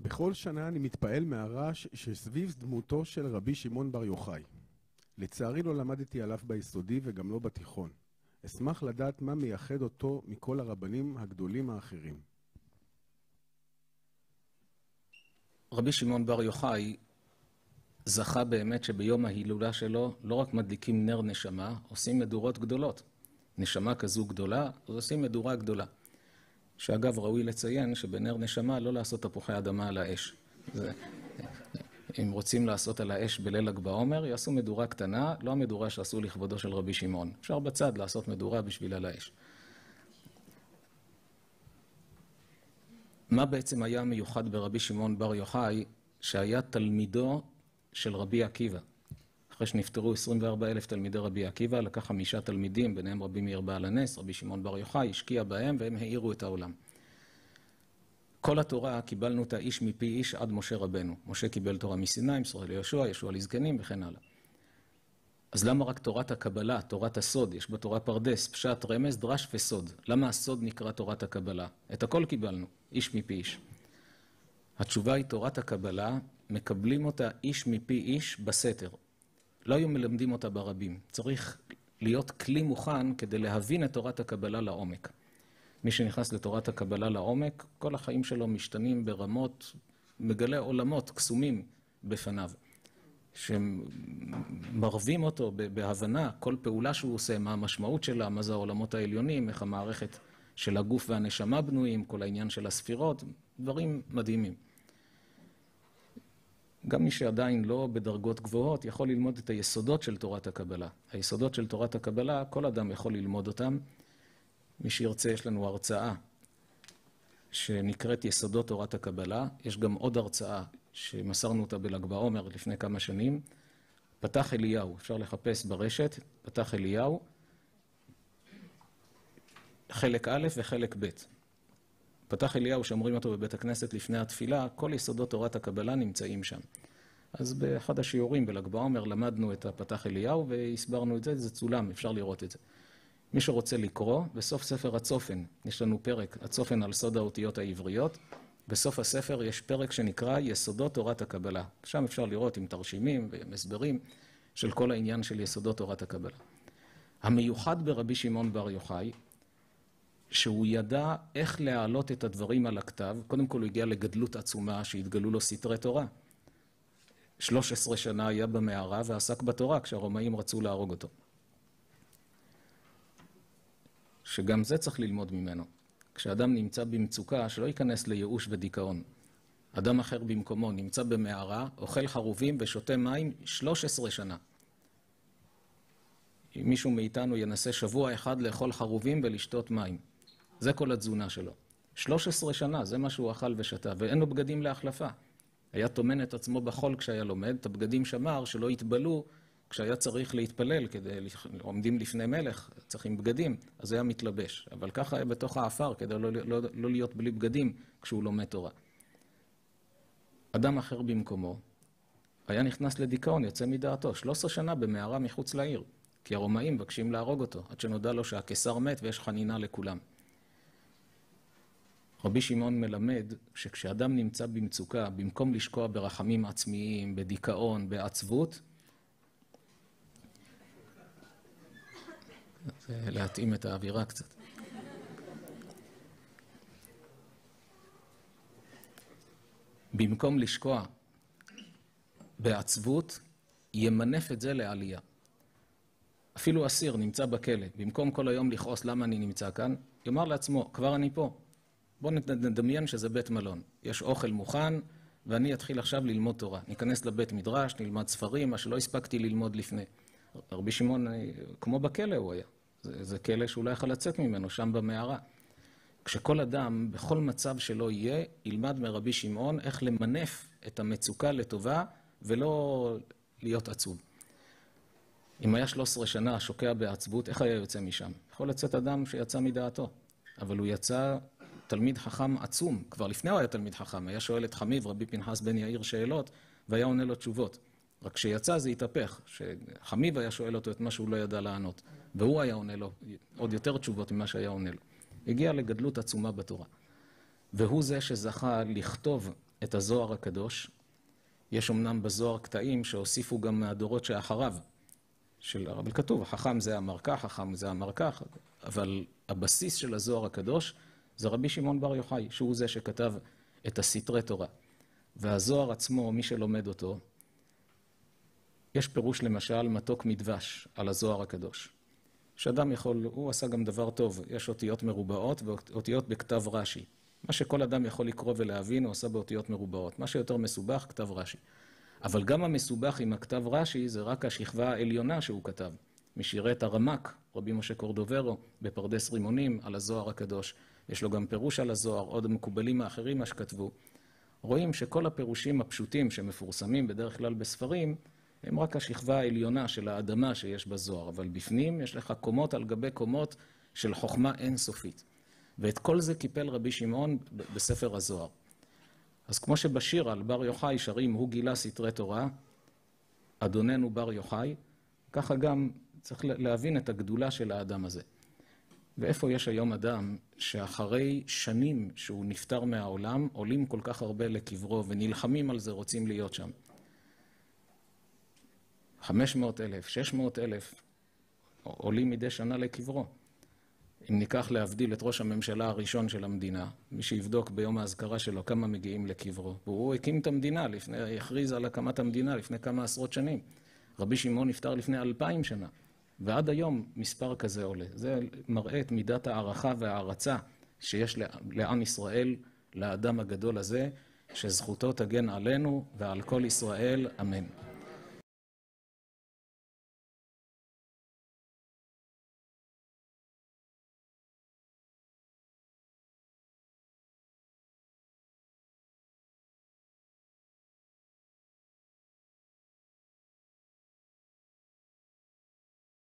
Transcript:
בכל שנה אני מתפעל מהרעש שסביב דמותו של רבי שמעון בר יוחאי. לצערי לא למדתי עליו ביסודי וגם לא בתיכון. אשמח לדעת מה מייחד אותו מכל הרבנים הגדולים האחרים. רבי שמעון בר יוחאי זכה באמת שביום ההילולה שלו לא רק מדליקים נר נשמה, עושים מדורות גדולות. נשמה כזו גדולה, אז עושים מדורה גדולה. שאגב, ראוי לציין שבנר נשמה לא לעשות תפוחי אדמה על האש. אם רוצים לעשות על האש בליל ל"ג בעומר, יעשו מדורה קטנה, לא המדורה שעשו לכבודו של רבי שמעון. אפשר בצד לעשות מדורה בשביל על האש. מה בעצם היה מיוחד ברבי שמעון בר יוחאי, שהיה תלמידו של רבי עקיבא? אחרי שנפטרו 24,000 תלמידי רבי עקיבא, לקח 5 תלמידים, ביניהם רבי מאיר בעל הנס, רבי שמעון בר יוחאי, השקיע בהם והם האירו את העולם. כל התורה קיבלנו את האיש מפי איש עד משה רבנו. משה קיבל תורה מסיני, מסור ליהושע, יהושע לזקנים וכן הלאה. אז למה רק תורת הקבלה, תורת הסוד, יש בתורה פרדס, פשט, רמז, דרש וסוד? למה הסוד נקרא תורת הקבלה? את הכל קיבלנו, איש מפי איש. התשובה היא תורת הקבלה, מקבלים אותה איש מפי איש בסתר. לא היו מלמדים אותה ברבים. צריך להיות כלי מוכן כדי להבין את תורת הקבלה לעומק. מי שנכנס לתורת הקבלה לעומק, כל החיים שלו משתנים ברמות, מגלה עולמות קסומים בפניו. שמרבים אותו בהבנה, כל פעולה שהוא עושה, מה המשמעות שלה, מה זה העולמות העליונים, איך המערכת של הגוף והנשמה בנויים, כל העניין של הספירות, דברים מדהימים. גם מי שעדיין לא בדרגות גבוהות יכול ללמוד את היסודות של תורת הקבלה. היסודות של תורת הקבלה, כל אדם יכול ללמוד אותם. מי שירצה, יש לנו הרצאה שנקראת יסודות תורת הקבלה. יש גם עוד הרצאה שמסרנו אותה בל"ג בעומר לפני כמה שנים. פתח אליהו, אפשר לחפש ברשת, פתח אליהו, חלק א' וחלק ב'. פתח אליהו שאומרים אותו בבית הכנסת לפני התפילה, כל יסודות תורת הקבלה נמצאים שם. אז באחד השיעורים בל"ג בעומר למדנו את הפתח אליהו והסברנו את זה, זה צולם, אפשר לראות את זה. מי שרוצה לקרוא, בסוף ספר הצופן, יש לנו פרק, הצופן על סוד האותיות העבריות, בסוף הספר יש פרק שנקרא יסודות תורת הקבלה. שם אפשר לראות עם תרשימים ומסברים של כל העניין של יסודות תורת הקבלה. המיוחד ברבי שמעון בר יוחאי, שהוא ידע איך להעלות את הדברים על הכתב. קודם כל הוא הגיע לגדלות עצומה שהתגלו לו סתרי תורה. 13 שנה היה במערה ועסק בתורה כשהרומאים רצו להרוג אותו. שגם זה צריך ללמוד ממנו. כשאדם נמצא במצוקה, שלא ייכנס לייאוש ודיכאון. אדם אחר במקומו נמצא במערה, אוכל חרובים ושותה מים 13 שנה. אם מישהו מאיתנו ינסה שבוע אחד לאכול חרובים ולשתות מים. זה כל התזונה שלו. 13 שנה, זה מה שהוא אכל ושתה, ואין לו בגדים להחלפה. היה תומן את עצמו בחול כשהיה לומד, את הבגדים שמר שלא יתבלו כשהיה צריך להתפלל, עומדים לפני מלך, צריכים בגדים, אז היה מתלבש. אבל ככה היה בתוך האפר, כדי לא להיות בלי בגדים כשהוא לומד תורה. אדם אחר במקומו, היה נכנס לדיכאון, יוצא מדעתו, 13 שנה במערה מחוץ לעיר, כי הרומאים מבקשים להרוג אותו, עד שנודע לו שהקיסר מת ויש חנינה לכולם. רבי שמעון מלמד שכשאדם נמצא במצוקה, במקום לשקוע ברחמים עצמיים, בדיכאון, בעצבות, זה להתאים את האווירה קצת. במקום לשקוע בעצבות, ימנף את זה לעלייה. אפילו אסיר נמצא בכלא, במקום כל היום לכעוס למה אני נמצא כאן, יאמר לעצמו, כבר אני פה. בוא נדמיין שזה בית מלון. יש אוכל מוכן, ואני אתחיל עכשיו ללמוד תורה. ניכנס לבית מדרש, נלמד ספרים, מה שלא הספקתי ללמוד לפני. רבי שמעון, כמו בכלא הוא היה. זה כלא שהוא לא יכול לצאת ממנו, שם במערה. כשכל אדם, בכל מצב שלא יהיה, ילמד מרבי שמעון איך למנף את המצוקה לטובה, ולא להיות עצוב. אם היה 13 שנה שוקע בעצבות, איך היה יוצא משם? יכול לצאת אדם שיצא מדעתו, אבל הוא יצא תלמיד חכם עצום. כבר לפני הוא היה תלמיד חכם, היה שואל את חמיב, רבי פנחס בן יאיר, שאלות, והיה עונה לו תשובות. רק כשיצא זה התהפך, שחמיב היה שואל אותו את מה שהוא לא ידע לענות, והוא היה עונה לו עוד יותר תשובות ממה שהיה עונה לו. הגיע לגדלות עצומה בתורה. והוא זה שזכה לכתוב את הזוהר הקדוש. יש אמנם בזוהר קטעים שהוסיפו גם מהדורות שאחריו, אבל כתוב, החכם זה אמר כך, חכם זה אמר כך, אבל הבסיס של הזוהר הקדוש זה רבי שמעון בר יוחאי, שהוא זה שכתב את הסתרי תורה. והזוהר עצמו, מי שלומד אותו, יש פירוש למשל מתוק מדבש על הזוהר הקדוש. שאדם יכול, הוא עשה גם דבר טוב, יש אותיות מרובעות ואותיות בכתב רש"י. מה שכל אדם יכול לקרוא ולהבין, הוא עשה באותיות מרובעות. מה שיותר מסובך, כתב רש"י. אבל גם המסובך עם הכתב רש"י זה רק השכבה העליונה שהוא כתב. משירי את הרמק, רבי משה קורדוברו, בפרדס רימונים, על הזוהר הקדוש. יש לו גם פירוש על הזוהר, עוד המקובלים האחרים מה שכתבו. רואים שכל הפירושים הפשוטים שמפורסמים בדרך כלל בספרים, הם רק השכבה העליונה של האדמה שיש בזוהר, אבל בפנים יש לך קומות על גבי קומות של חוכמה אינסופית. ואת כל זה קיפל רבי שמעון בספר הזוהר. אז כמו שבשיר על בר יוחאי שרים, הוא גילה סתרי תורה, אדוננו בר יוחאי, ככה גם צריך להבין את הגדולה של האדם הזה. ואיפה יש היום אדם שאחרי שנים שהוא נפטר מהעולם, עולים כל כך הרבה לקברו ונלחמים על זה, רוצים להיות שם. 500,000, 600,000 עולים מדי שנה לקברו. אם ניקח להבדיל את ראש הממשלה הראשון של המדינה, מי שיבדוק ביום ההזכרה שלו כמה מגיעים לקברו, והוא הקים את המדינה, הכריז על הקמת המדינה לפני כמה עשרות שנים. רבי שמעון נפטר לפני 2000 שנה, ועד היום מספר כזה עולה. זה מראה את מידת הערכה והערצה שיש לעם ישראל, לאדם הגדול הזה, שזכותו תגן עלינו ועל כל ישראל, אמן.